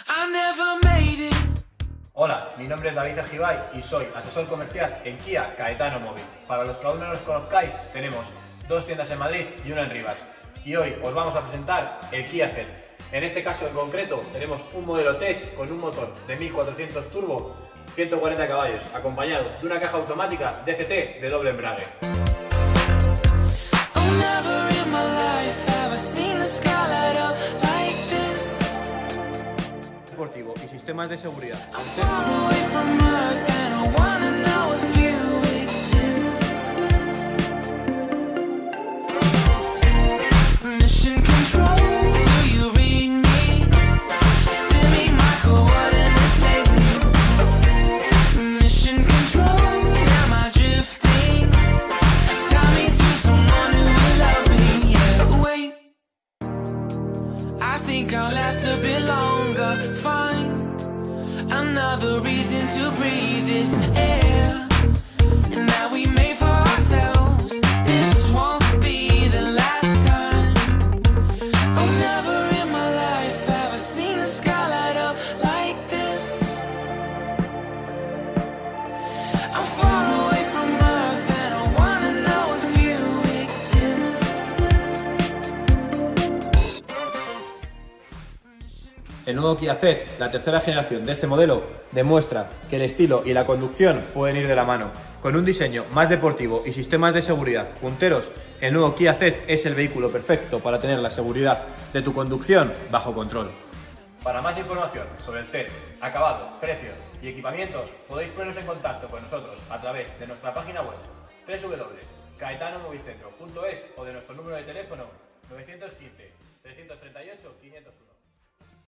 Hola, mi nombre es David Argibay y soy asesor comercial en Kia Caetano Móvil. Para los que aún no nos conozcáis, tenemos 2 tiendas en Madrid y una en Rivas. Y hoy os vamos a presentar el Kia Ceed. En este caso en concreto tenemos un modelo Tech con un motor de 1400 turbo, 140 caballos, acompañado de una caja automática DCT de doble embrague. Deportivo y sistemas de seguridad. I'll last a bit longer, find another reason to breathe this air. And now we made for ourselves, this won't be the last time. Oh, never in my life have I seen the sky light up like this. I'm far away from Earth and I wanna know if you exist. El nuevo Kia Ceed, la tercera generación de este modelo, demuestra que el estilo y la conducción pueden ir de la mano. Con un diseño más deportivo y sistemas de seguridad punteros, el nuevo Kia Ceed es el vehículo perfecto para tener la seguridad de tu conducción bajo control. Para más información sobre el Ceed, acabado, precios y equipamientos, podéis poneros en contacto con nosotros a través de nuestra página web www.caetanomovicentro.es o de nuestro número de teléfono 915 338 501.